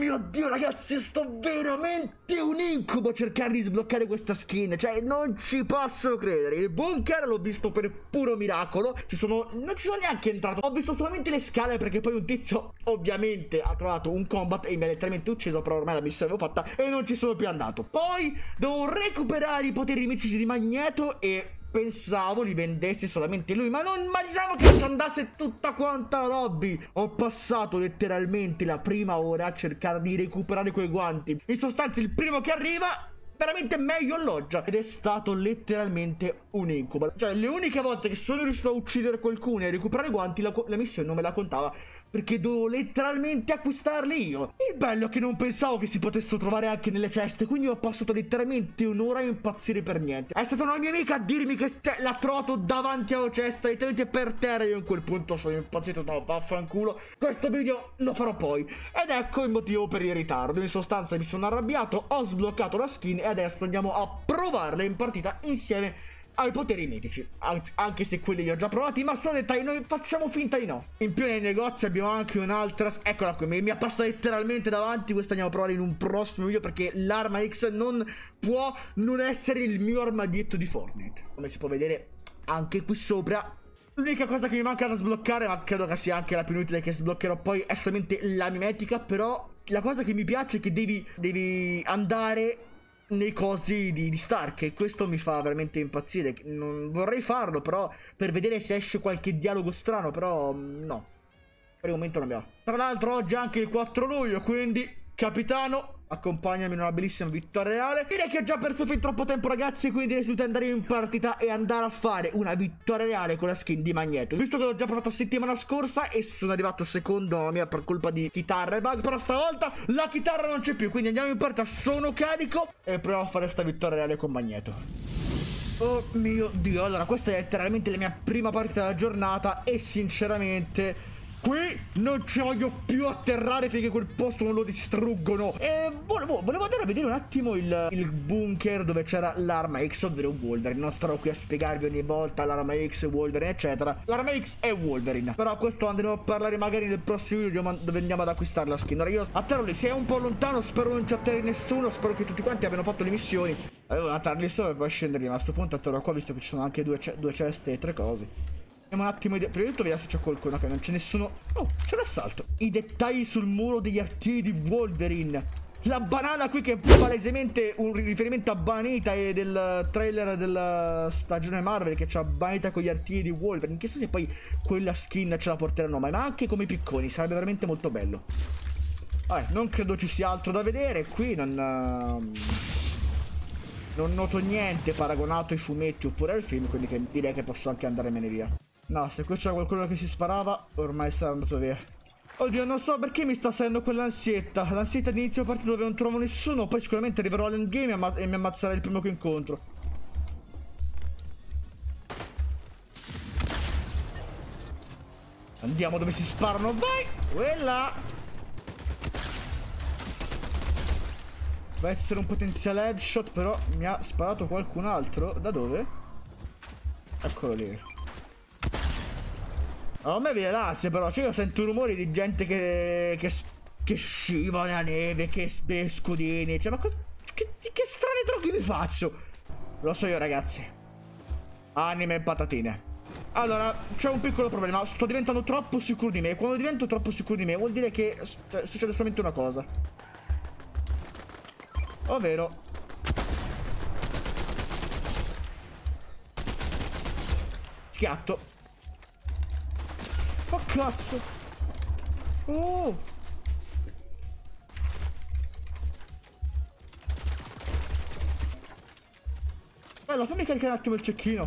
mio Dio, ragazzi, sto veramente un incubo cercare di sbloccare questa skin. Cioè, non ci posso credere. Il bunker l'ho visto per puro miracolo. Non ci sono neanche entrato. Ho visto solamente le scale perché poi un tizio ovviamente ha trovato un combat e mi ha letteralmente ucciso. Però ormai la missione l'avevo fatta e non ci sono più andato. Poi devo recuperare i poteri mitici di Magneto e pensavo li vendessi solamente lui, ma diciamo che ci andasse tutta quanta lobby. Ho passato letteralmente la prima ora a cercare di recuperare quei guanti. In sostanza il primo che arriva veramente meglio alloggia. Ed è stato letteralmente un incubo. Cioè le uniche volte che sono riuscito a uccidere qualcuno e recuperare i guanti, la missione non me la contava, perché dovevo letteralmente acquistarli io. Il bello è che non pensavo che si potessero trovare anche nelle ceste, quindi ho passato letteralmente un'ora a impazzire per niente. È stata una mia amica a dirmi che l'ha trovato davanti alla cesta, letteralmente per terra. Io in quel punto sono impazzito, no, vaffanculo. Questo video lo farò poi. Ed ecco il motivo per il ritardo. In sostanza mi sono arrabbiato, ho sbloccato la skin e adesso andiamo a provarla in partita insieme ai poteri mitici, anche se quelli li ho già provati, ma sono dettagli, noi facciamo finta di no. In più nei negozi abbiamo anche un'altra, eccola qui, mi passa letteralmente davanti. Questa andiamo a provare in un prossimo video, perché l'arma X non può non essere il mio armadietto di Fortnite, come si può vedere anche qui sopra. L'unica cosa che mi manca da sbloccare, ma credo che sia anche la più inutile che sbloccherò poi, è solamente la mimetica. Però la cosa che mi piace è che devi andare nei cosi di Stark, e questo mi fa veramente impazzire. Non vorrei farlo però per vedere se esce qualche dialogo strano, però no, per il momento non abbiamo. Tra l'altro oggi è anche il 4 luglio, quindi capitano, accompagnami in una bellissima vittoria reale. Direi che ho già perso fin troppo tempo, ragazzi, quindi decidete di andare in partita e andare a fare una vittoria reale con la skin di Magneto. Visto che l'ho già provata settimana scorsa e sono arrivato secondo la mia per colpa di chitarra e bug, però stavolta la chitarra non c'è più, quindi andiamo in partita, sono carico e proviamo a fare sta vittoria reale con Magneto. Oh mio Dio, allora questa è letteralmente la mia prima partita della giornata e sinceramente qui non ci voglio più atterrare finché quel posto non lo distruggono. E volevo andare a vedere un attimo il bunker dove c'era l'arma X, ovvero Wolverine. Non starò qui a spiegarvi ogni volta l'arma X, Wolverine eccetera. L'arma X è Wolverine, però questo andremo a parlare magari nel prossimo video dove andiamo ad acquistare la skin. Ora io atterro lì, sei un po' lontano, spero non ci atterri nessuno, spero che tutti quanti abbiano fatto le missioni. Avevo atterrarli sopra e poi scendere lì, ma a sto punto atterrò qua visto che ci sono anche due ceste e 3 cose. Andiamo un attimo, prima di tutto vediamo se c'è qualcuno, che non c'è nessuno. Oh, c'è l'assalto. I dettagli sul muro degli artigli di Wolverine. La banana qui che è palesemente un riferimento a Banita e del trailer della stagione Marvel, che c'ha Banita con gli artigli di Wolverine. Chissà se poi quella skin ce la porteranno mai, ma anche come picconi, sarebbe veramente molto bello. Vabbè, non credo ci sia altro da vedere. Qui non noto niente paragonato ai fumetti oppure al film, quindi direi che posso anche andarmene via. No, se qui c'era qualcuno che si sparava, ormai sarà andato via. Oddio, non so perché mi sta salendo quell'ansietta. L'ansietta di inizio partita dove non trovo nessuno. Poi sicuramente arriverò all'endgame e mi ammazzerai il primo che incontro. Andiamo dove si sparano. Vai! Quella! Deve essere un potenziale headshot, però mi ha sparato qualcun altro. Da dove? Eccolo lì. A me viene l'ansia però, cioè io sento rumori di gente che scivola nella neve, che scudini, cioè ma che strani trucchi mi faccio? Lo so io ragazzi. Anime e patatine. Allora, c'è un piccolo problema, sto diventando troppo sicuro di me. Quando divento troppo sicuro di me vuol dire che succede solamente una cosa, ovvero schiatto. Oh cazzo. Oh. Bello, fammi caricare un attimo il cecchino.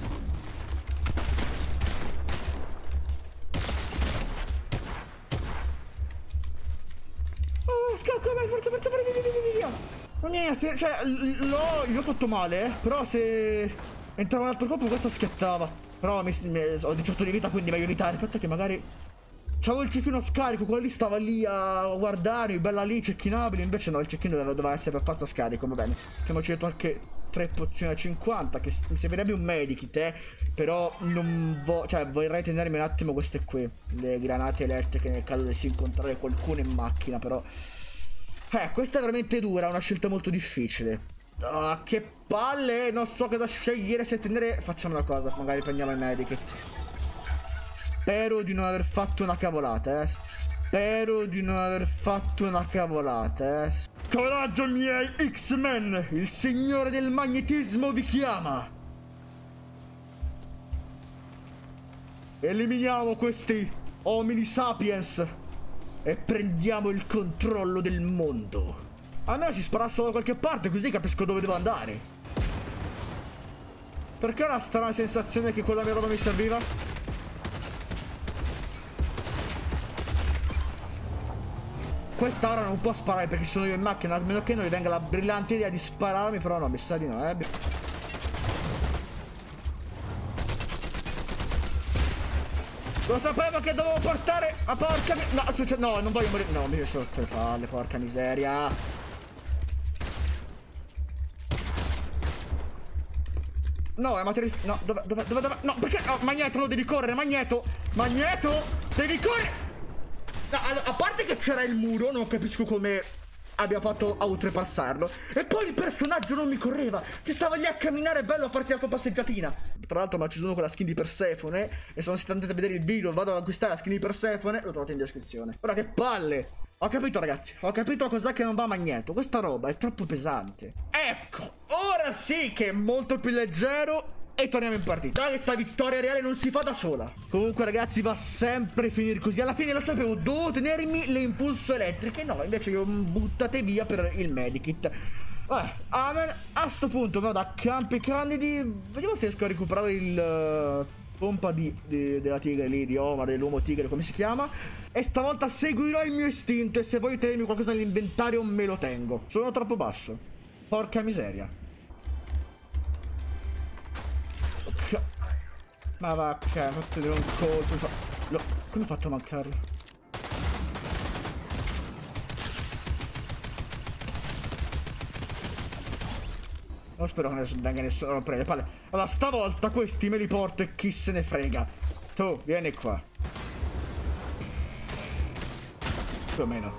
Oh scacco, vai, forza, via. Non è, cioè, gli ho fatto male, però se entrava un altro colpo questo schiattava. Però ho 18 di vita, quindi meglio evitare. Aspetta che magari c'avevo il cecchino scarico, quello lì stava lì a guardare, bella lì, cecchinabile. Invece no, il cecchino doveva essere per forza scarico, va bene. Abbiamo detto anche 3 pozioni a 50, che mi servirebbe un medikit, però non cioè vorrei tenermi un attimo queste qui, le granate elettriche nel caso dovessi incontrare qualcuno in macchina, però Questa è veramente dura, una scelta molto difficile. Ah, che palle, non so cosa scegliere, se tenere... Facciamo una cosa, magari prendiamo il medikit. Spero di non aver fatto una cavolata, Spero di non aver fatto una cavolata, Coraggio miei X-Men, il signore del magnetismo vi chiama. Eliminiamo questi homini sapiens e prendiamo il controllo del mondo. Almeno si spara solo da qualche parte, così capisco dove devo andare. Perché ho una strana sensazione che quella mia roba mi serviva? Questa ora non può sparare perché sono io in macchina, a meno che non gli venga la brillante idea di spararmi, però no, mi sa di no, Lo sapevo che dovevo portare... Ma porca... No, non voglio morire. No, mi è sotto le palle, porca miseria. No, è materia... No, dove... No, perché... No, Magneto, no, devi correre, Magneto. Magneto, devi correre. No, allora, a parte che c'era il muro, non capisco come abbia fatto a oltrepassarlo. E poi il personaggio non mi correva. Ci stava lì a camminare bello a farsi la sua passeggiatina. Tra l'altro mi ha ucciso con la skin di Persefone. E sono andati a vedere il video. Vado ad acquistare la skin di Persefone. Lo trovate in descrizione. Ora che palle. Ho capito ragazzi. Ho capito cos'è che non va a Magneto. Questa roba è troppo pesante. Ecco. Ora sì che è molto più leggero. E torniamo in partita. Questa vittoria reale non si fa da sola. Comunque ragazzi va sempre a finire così. Alla fine lo sapevo, dovevo tenermi le impulso elettriche. No, invece io buttate via per il medikit. Vabbè, amen. A sto punto vado a campi candidi. Vediamo se riesco a recuperare il pompa della tigre lì, di Omar, dell'uomo tigre, come si chiama. E stavolta seguirò il mio istinto. E se voglio tenermi qualcosa nell'inventario me lo tengo. Sono troppo basso. Porca miseria. Ma vacca, ho fatto vedere un colpo. Come ho fatto a mancarlo? Non spero che ne venga nessuno a prendere palle. Allora, stavolta questi me li porto e chi se ne frega. Tu, vieni qua. Più o meno.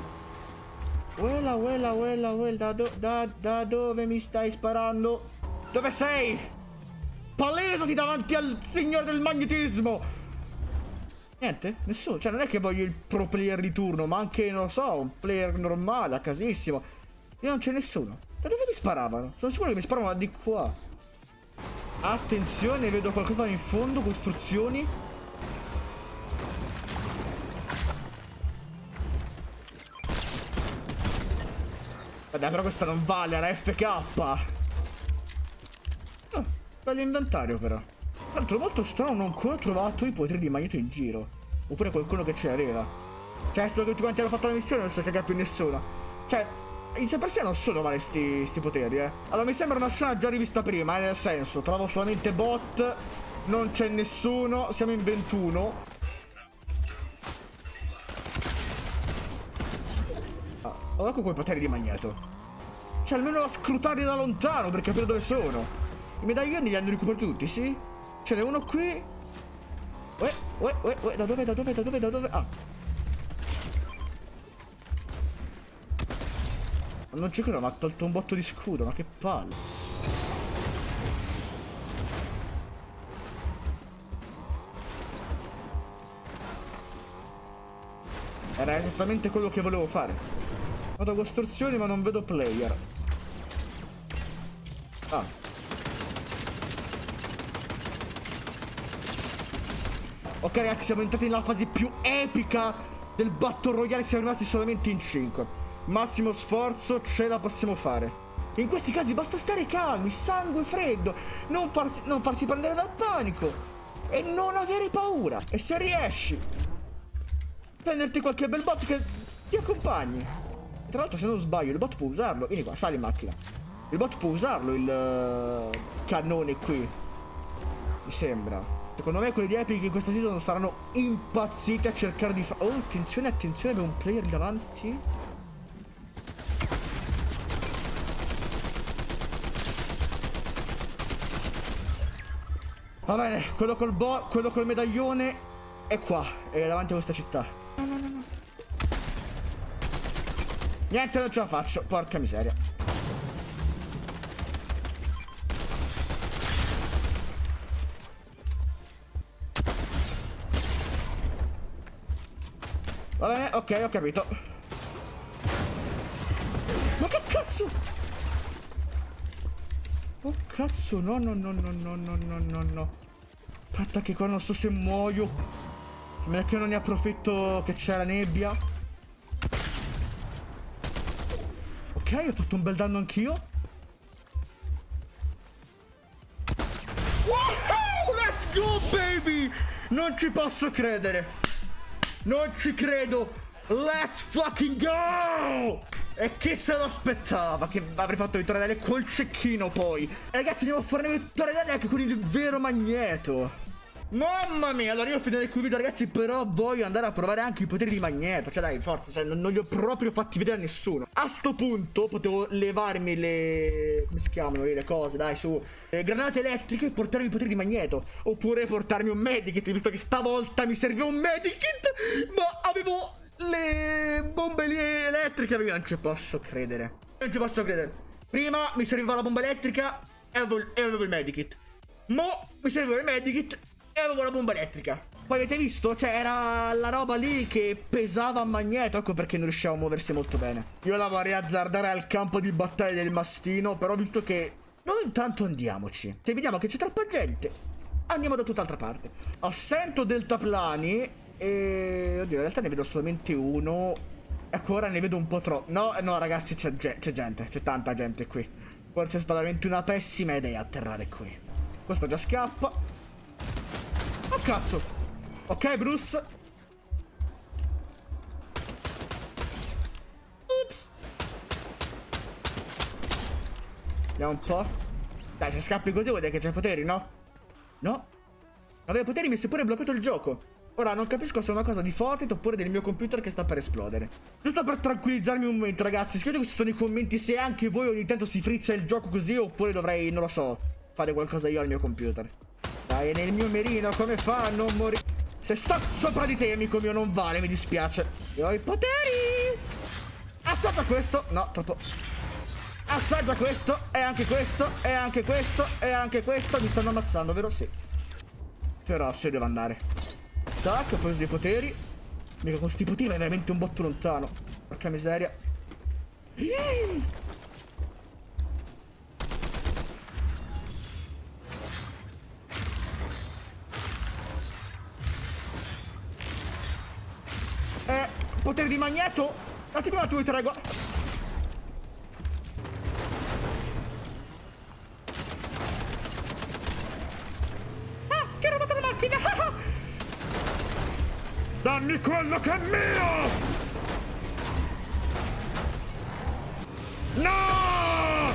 Uela, da dove mi stai sparando? Dove sei? Palesati davanti al signore del magnetismo. Niente, nessuno. Cioè non è che voglio il pro player di turno, ma anche, non lo so, un player normale, a casissimo. E non c'è nessuno. Da dove mi sparavano? Sono sicuro che mi sparavano di qua. Attenzione, vedo qualcosa in fondo. Costruzioni. Vabbè, però questa non vale, era FK. Bell'inventario però. Tra l'altro molto strano, non ho ancora trovato i poteri di Magneto in giro. Oppure qualcuno che ce l'aveva. Cioè, adesso che tutti quanti hanno fatto la missione non si caga più nessuno. Cioè, in sé per sé non sono male sti poteri, Allora mi sembra una scena già rivista prima, nel senso, trovo solamente bot, non c'è nessuno, siamo in 21. Ho ecco quei poteri di Magneto. Cioè, almeno a scrutare da lontano per capire dove sono. I medaglioni li hanno recuperati tutti, sì? Ce n'è uno qui. Da dove? Ah. Non ci credo, ma ha tolto un botto di scudo, ma che palle. Era esattamente quello che volevo fare. Vado a costruzioni ma non vedo player. Ah. Ok ragazzi, siamo entrati nella fase più epica del Battle Royale, siamo rimasti solamente in 5. Massimo sforzo, ce la possiamo fare. In questi casi basta stare calmi, sangue freddo, non farsi prendere dal panico e non avere paura. E se riesci, prenderti qualche bel bot che ti accompagni. Tra l'altro se non sbaglio il bot può usarlo. Vieni qua, sali in macchina. Il bot può usarlo il cannone qui, mi sembra. Secondo me quelli di Epic in questa season saranno impazziti a cercare di fare... Oh, attenzione, abbiamo un player davanti. Va bene, quello col medaglione è qua, è davanti a questa città. No. Niente, non ce la faccio. Porca miseria. Va bene, ok, ho capito. Ma che cazzo? Oh cazzo, no. Aspetta che qua non so se muoio. A meno che non ne approfitto che c'è la nebbia. Ok, ho fatto un bel danno anch'io. Wow, let's go baby! Non ci posso credere. Non ci credo. Let's fucking go! E chi se lo aspettava che avrei fatto vittoria col cecchino poi? E ragazzi, andiamo a fare vittoria anche con il vero Magneto. Mamma mia, allora io finirei qui il video ragazzi, però voglio andare a provare anche i poteri di Magneto. Cioè dai, forza, cioè, non li ho proprio fatti vedere a nessuno. A sto punto potevo levarmi le... come si chiamano le cose, dai su, granate elettriche e portarmi i poteri di Magneto. Oppure portarmi un medikit, visto che stavolta mi serviva un medikit, ma avevo le bombe elettriche. Non ci posso credere. Non ci posso credere. Prima mi serviva la bomba elettrica e avevo il medikit. Mo mi serviva il medikit e avevo la bomba elettrica. Poi avete visto? Cioè era la roba lì che pesava a Magneto. Ecco perché non riusciamo a muoversi molto bene. Io la vorrei azzardare al campo di battaglia del mastino, però visto che... noi intanto andiamoci. Se vediamo che c'è troppa gente, andiamo da tutt'altra parte. Assento deltaplani. E... oddio, in realtà ne vedo solamente uno. Ecco, ora ne vedo un po' troppo. No, ragazzi, c'è gente. C'è tanta gente qui. Forse è stata veramente una pessima idea atterrare qui. Questo già scappa. Oh cazzo. Ok Bruce. Ups. Vediamo un po'. Dai, se scappi così vuol dire che c'hai poteri, no? No. Aveva poteri, mi si è pure bloccato il gioco. Ora non capisco se è una cosa di Fortnite oppure del mio computer che sta per esplodere. Giusto per tranquillizzarmi un momento ragazzi, scrivete sotto nei commenti se anche voi ogni tanto si frizza il gioco così, oppure dovrei, non lo so, fare qualcosa io al mio computer. Dai, nel mio mirino, come fa a non morire? Se sta sopra di te, amico mio, non vale, mi dispiace. Io ho i poteri. Assaggia questo. No, troppo. Assaggia questo. E anche questo. E anche questo. E anche questo. Mi stanno ammazzando, vero? Sì. Però se devo andare. Tac, ho preso dei poteri. Mica con sti poteri è veramente un botto lontano. Porca miseria. Potere di Magneto. Un attimo tu di tregua. Ah, che roba la macchina. Dammi quello che è mio. No.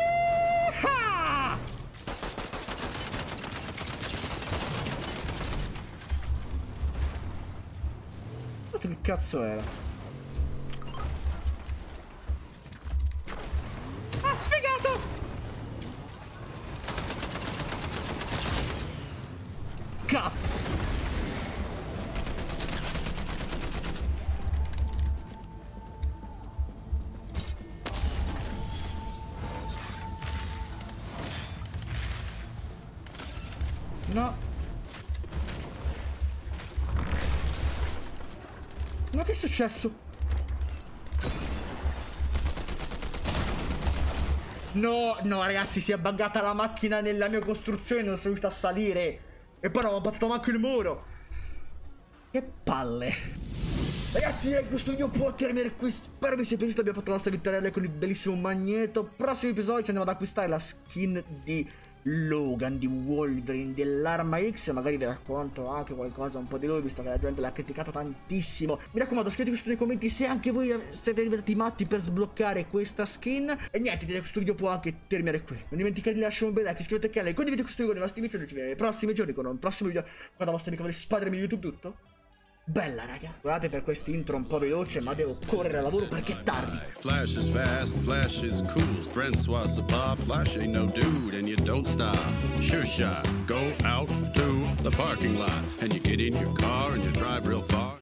Questo che cazzo era? Ah, sfigato! Cazzo! No. Ma che è successo? No, ragazzi, si è buggata la macchina nella mia costruzione, non sono riuscito a salire. E poi non ho battuto manco il muro. Che palle. Ragazzi, questo video può terminare qui. Spero vi sia piaciuto. Abbiamo fatto la nostra vittoria con il bellissimo Magneto. Prossimo episodio ci andiamo ad acquistare la skin di Logan, di Wolverine, dell'arma X. Magari vi racconto anche qualcosa un po' di lui, visto che la gente l'ha criticato tantissimo. Mi raccomando, scrivete questo nei commenti se anche voi siete diventati matti per sbloccare questa skin. E niente, direi che questo video può anche terminare qui. Non dimenticate di lasciare un bel like, iscrivetevi al canale, condividete questo video con i vostri amici. Noi ci vediamo nei prossimi giorni con un prossimo video con la vostra amica Spider-Man YouTube. Tutto bella, raga. Scusate per questo intro un po' veloce, ma devo correre al lavoro perché è tardi. Flash is fast, Flash is cool. Francois Sabah, Flash ain't no dude, and you don't stop. Sure shot, go out to the parking lot, and you get in your car and you drive real far.